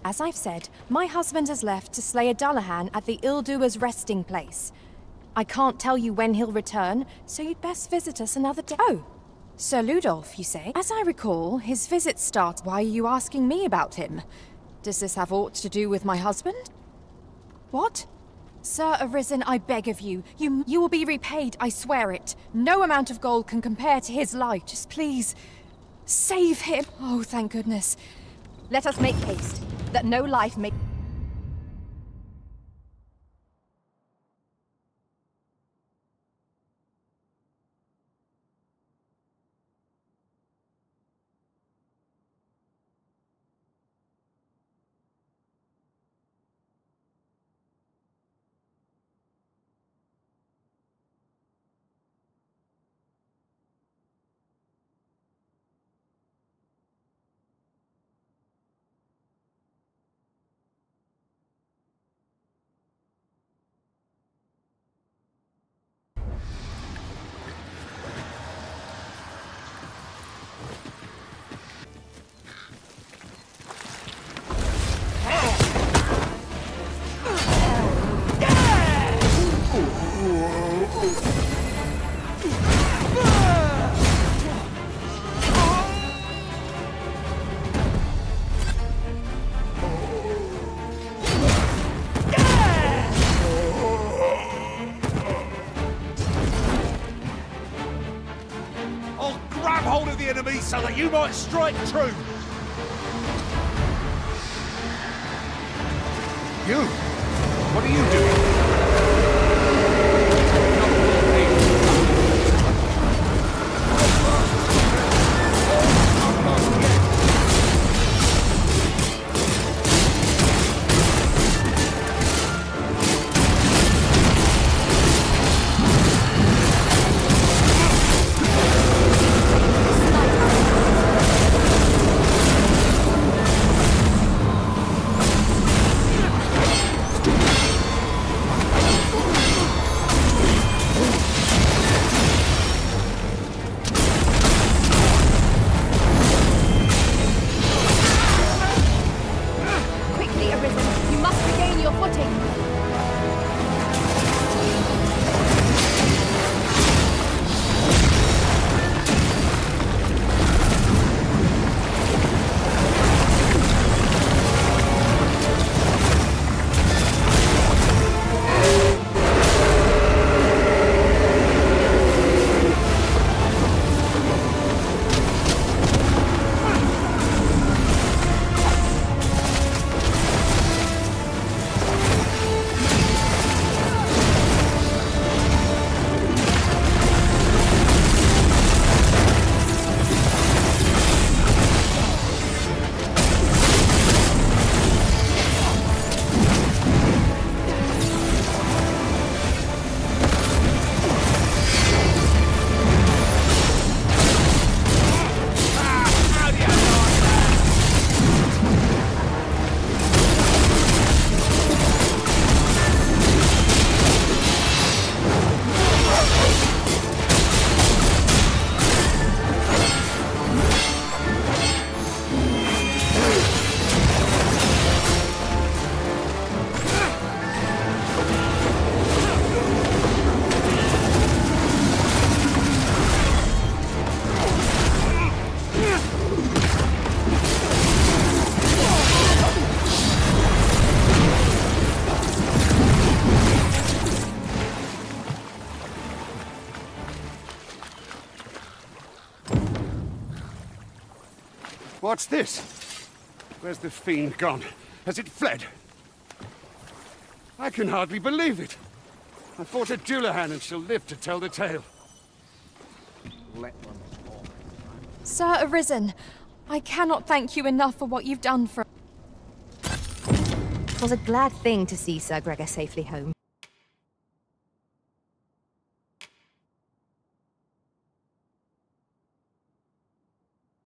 As I've said, my husband has left to slay a Dullahan at the Ill-Doer's resting place. I can't tell you when he'll return, so you'd best visit us another day. Oh, Sir Ludolf, you say? As I recall, his visit starts. Why are you asking me about him? Does this have aught to do with my husband? What? Sir Arisen, I beg of you. You will be repaid, I swear it. No amount of gold can compare to his life. Just please, save him. Oh, thank goodness. Let us make haste, that no life may... So that you might strike true. You? What are you doing? What's this? Where's the fiend gone? Has it fled? I can hardly believe it. I fought a Dullahan and shall live to tell the tale. Sir Arisen, I cannot thank you enough for what you've done for... It was a glad thing to see Sir Gregor safely home.